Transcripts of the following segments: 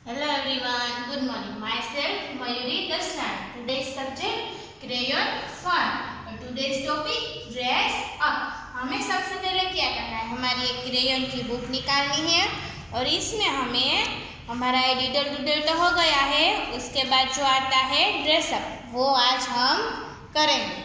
Hello everyone, good morning. Myself Mayuri Dastan. Today's subject crayon fun. और today's topic dress up. हमें सबसे पहले क्या करना है, हमारी एक क्रेयन की बुक निकालनी है और इसमें हमें हमारा डिडल डूडल तो हो गया है। उसके बाद जो आता है ड्रेस अप, वो आज हम करेंगे।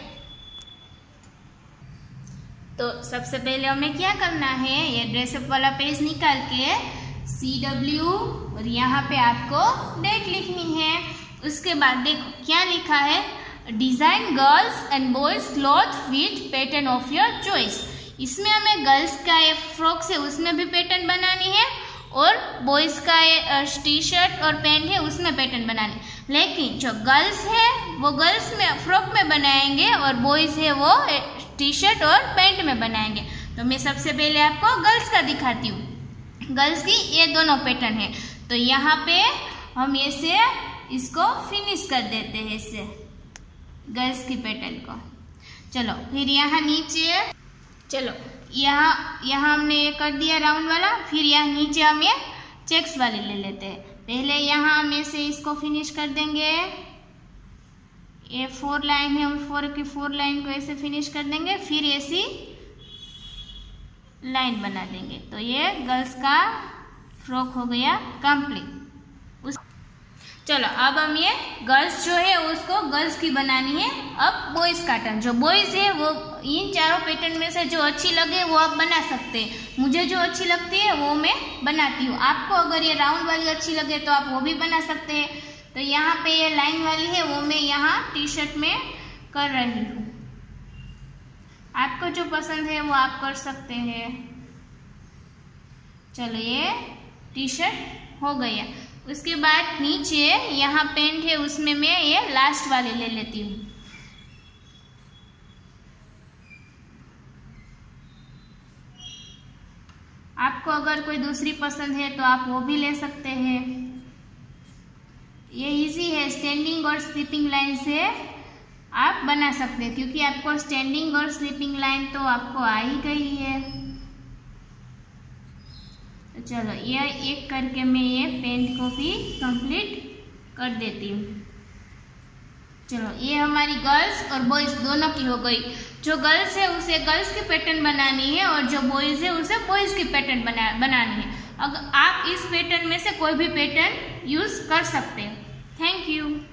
तो सबसे पहले हमें क्या करना है, ये ड्रेसअप वाला पेज निकाल के CW और यहाँ पे आपको डेट लिखनी है। उसके बाद देखो क्या लिखा है, design girls and boys cloth with pattern of your choice. इसमें हमें गर्ल्स का ये फ्रॉक है उसमें भी पैटर्न बनानी है और बॉयज का ये टी शर्ट और पैंट है उसमें पैटर्न बनानी। लेकिन जो गर्ल्स है वो गर्ल्स में फ्रॉक में बनाएंगे और बॉयज है वो टी शर्ट और पैंट में बनाएंगे। तो मैं सबसे पहले आपको गर्ल्स का दिखाती हूँ। गर्ल्स की ये दोनों पैटर्न है, तो यहाँ पे हम ऐसे इसको फिनिश कर देते हैं, इससे गर्ल्स की पैटर्न को। चलो फिर यहाँ नीचे, चलो यहाँ हमने ये कर दिया राउंड वाला। फिर यहाँ नीचे हम ये चेक्स वाले ले लेते हैं। पहले यहाँ हम ऐसे इसको फिनिश कर देंगे। ये 4 लाइन है, हम 4 की 4 लाइन को ऐसे फिनिश कर देंगे। फिर ऐसी लाइन बना देंगे। तो ये गर्ल्स का फ्रॉक हो गया कंप्लीट। चलो अब हम ये गर्ल्स जो है उसको गर्ल्स की बनानी है। अब बॉयज का टर्न। जो बॉयज है वो इन चारों पैटर्न में से जो अच्छी लगे वो आप बना सकते हैं। मुझे जो अच्छी लगती है वो मैं बनाती हूँ। आपको अगर ये राउंड वाली अच्छी लगे तो आप वो भी बना सकते हैं। तो यहाँ पे ये लाइन वाली है वो मैं यहाँ टी शर्ट में कर रही हूँ। आपको जो पसंद है वो आप कर सकते हैं। चलो ये टी शर्ट हो गया। उसके बाद नीचे यहाँ पैंट है उसमें मैं ये लास्ट वाले ले लेती हूँ। आपको अगर कोई दूसरी पसंद है तो आप वो भी ले सकते हैं। ये इजी है, स्टैंडिंग और स्लीपिंग लाइन से आप बना सकते हैं, क्योंकि आपको स्टैंडिंग और स्लीपिंग लाइन तो आपको आ ही गई है। तो चलो ये एक करके मैं ये पेंट को भी कंप्लीट कर देती हूँ। चलो ये हमारी गर्ल्स और बॉयज दोनों की हो गई। जो गर्ल्स है उसे गर्ल्स की पैटर्न बनानी है और जो बॉयज है उसे बॉयज की पैटर्न बनानी है। अगर आप इस पैटर्न में से कोई भी पैटर्न यूज कर सकते हैं। Thank you.